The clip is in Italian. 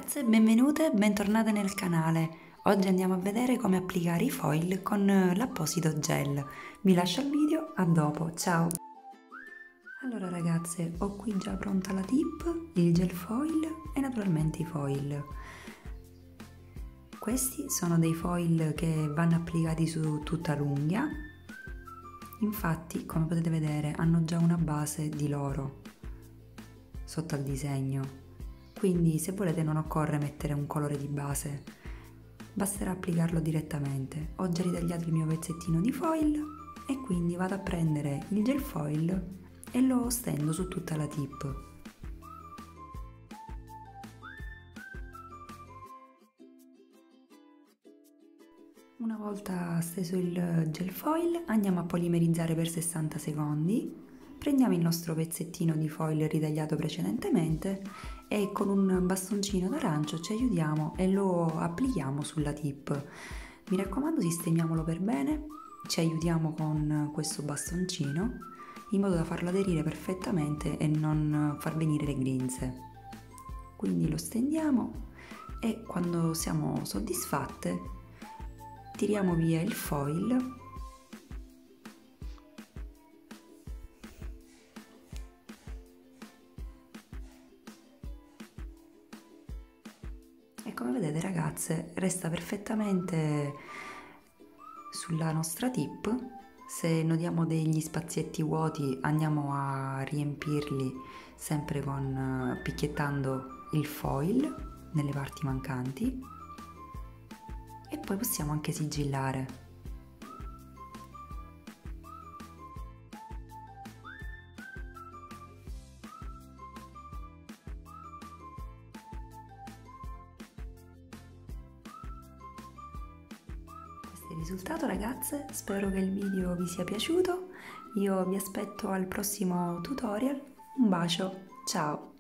ragazze, benvenute e bentornate nel canale. Oggi andiamo a vedere come applicare i foil con l'apposito gel. Vi lascio il video, a dopo, ciao! Allora ragazze, ho qui già pronta la tip, il gel foil e naturalmente i foil. Questi sono dei foil che vanno applicati su tutta l'unghia. Infatti, come potete vedere, hanno già una base di loro sotto al disegno. Quindi se volete non occorre mettere un colore di base, basterà applicarlo direttamente. Ho già ritagliato il mio pezzettino di foil e quindi vado a prendere il gel foil e lo stendo su tutta la tip. Una volta steso il gel foil andiamo a polimerizzare per 60 secondi. Prendiamo il nostro pezzettino di foil ritagliato precedentemente e con un bastoncino d'arancio ci aiutiamo e lo applichiamo sulla tip. Mi raccomando, sistemiamolo per bene, ci aiutiamo con questo bastoncino in modo da farlo aderire perfettamente e non far venire le grinze. Quindi lo stendiamo e quando siamo soddisfatte tiriamo via il foil . E come vedete ragazze resta perfettamente sulla nostra tip. Se notiamo degli spazietti vuoti andiamo a riempirli sempre con picchiettando il foil nelle parti mancanti e poi possiamo anche sigillare. Il risultato ragazze, spero che il video vi sia piaciuto, io vi aspetto al prossimo tutorial, un bacio, ciao!